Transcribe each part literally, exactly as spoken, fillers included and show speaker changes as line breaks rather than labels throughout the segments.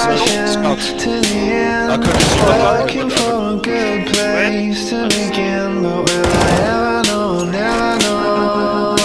Scott. I couldn't stop looking for a good place to begin, but will I ever know, never know.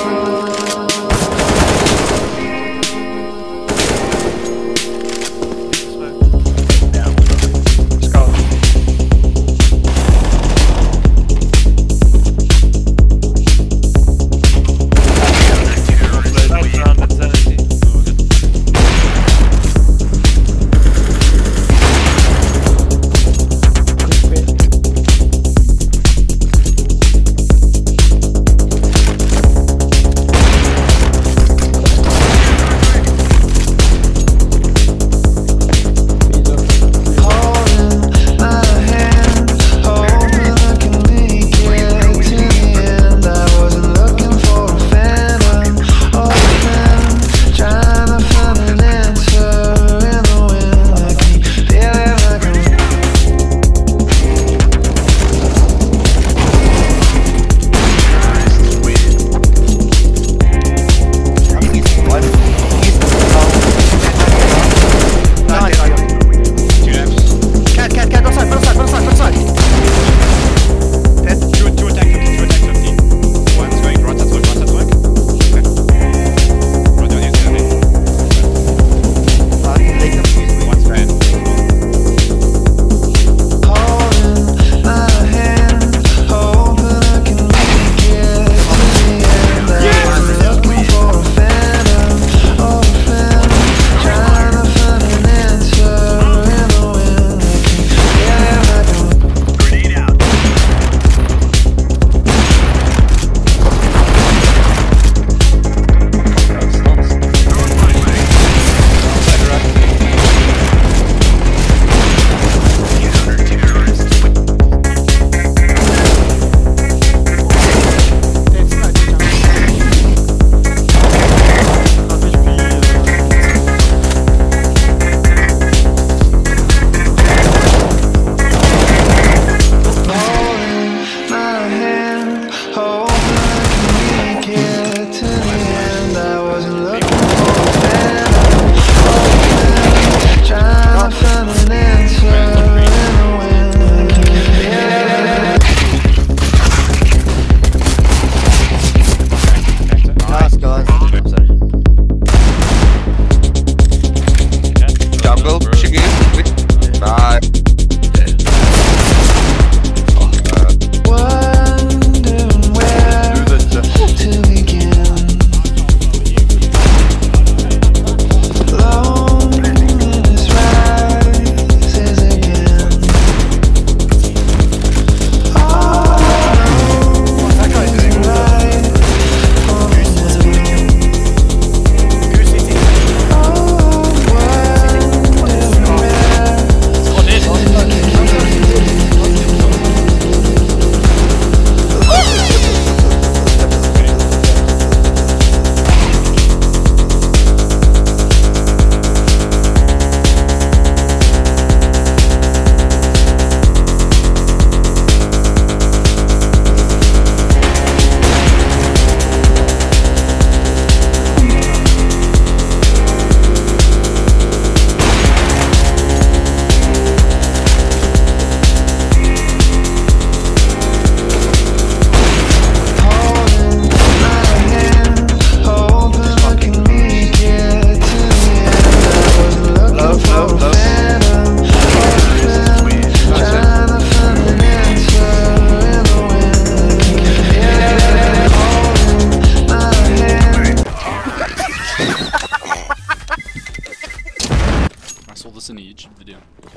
In a YouTube video.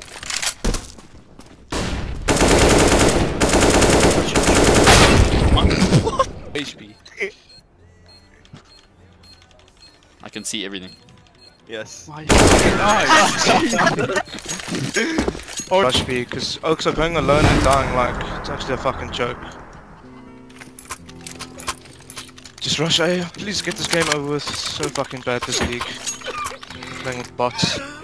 H P. I can see everything.
Yes.
Why?
Rush B, because Oaks are going alone and dying like it's actually a fucking joke. Just rush A, please get this game over with. It's so fucking bad this league. Playing with bots.